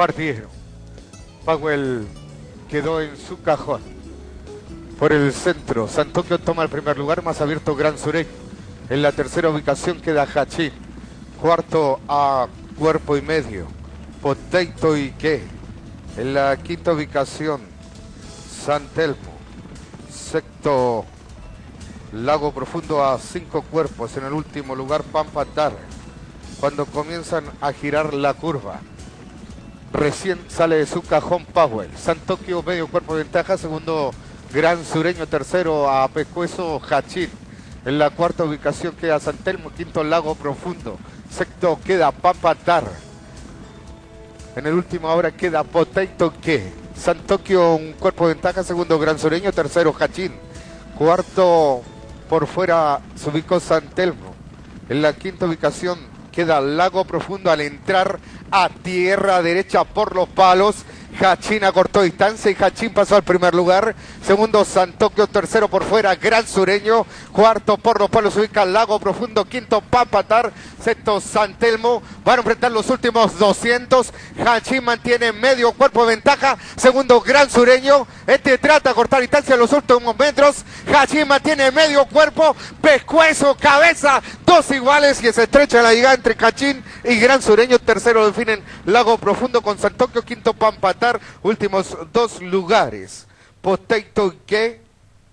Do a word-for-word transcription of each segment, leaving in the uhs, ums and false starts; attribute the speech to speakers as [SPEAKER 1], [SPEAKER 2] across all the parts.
[SPEAKER 1] partieron. Powell quedó en su cajón. Por el centro, Santocchio toma el primer lugar, más abierto Gran Sureño. En la tercera ubicación queda Hachín. Cuarto a Cuerpo y Medio, Potato y qué. En la quinta ubicación, San Telmo. Sexto, Lago Profundo a cinco cuerpos. En el último lugar, Pampa Tar. Cuando comienzan a girar la curva, recién sale de su cajón Powell. Santocchio medio cuerpo de ventaja. Segundo, Gran Sureño. Tercero, a Pecueso Hachín. En la cuarta ubicación queda San Telmo. Quinto, Lago Profundo. Sexto queda Pampa Tar. En el último ahora queda Potato que. Santocchio un cuerpo de ventaja. Segundo, Gran Sureño. Tercero, Hachín. Cuarto, por fuera se ubicó San Telmo. En la quinta ubicación queda Lago Profundo. Al entrar a tierra derecha por los palos, Hachín acortó distancia y Hachín pasó al primer lugar. Segundo, Santocchio. Tercero, por fuera, Gran Sureño. Cuarto, por los palos, se ubica Lago Profundo. Quinto, Pampa Tar. Sexto, San Telmo. Van a enfrentar los últimos doscientos. Hachín mantiene medio cuerpo de ventaja. Segundo, Gran Sureño. Este trata de cortar distancia en los últimos metros. Hachín mantiene medio cuerpo. Pescuezo, cabeza. Dos iguales y se estrecha la llegada entre Hachín y Gran Sureño. Tercero definen Lago Profundo con Santocchio. Quinto, Pampa Tar. Últimos dos lugares, Potato ¿qué?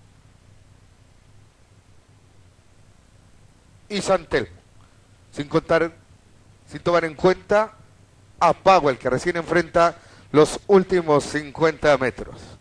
[SPEAKER 1] Y San Telmo, sin contar, sin tomar en cuenta a Powell, que recién enfrenta los últimos cincuenta metros.